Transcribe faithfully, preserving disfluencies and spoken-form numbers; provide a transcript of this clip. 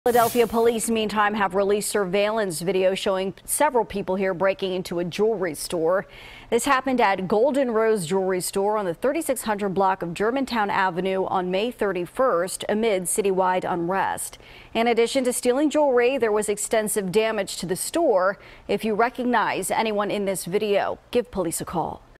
Philadelphia police, meantime, have released surveillance video showing several people here breaking into a jewelry store. This happened at Golden Rose Jewelry Store on the thirty-six hundred block of Germantown Avenue on May thirty-first amid citywide unrest. In addition to stealing jewelry, there was extensive damage to the store. If you recognize anyone in this video, give police a call.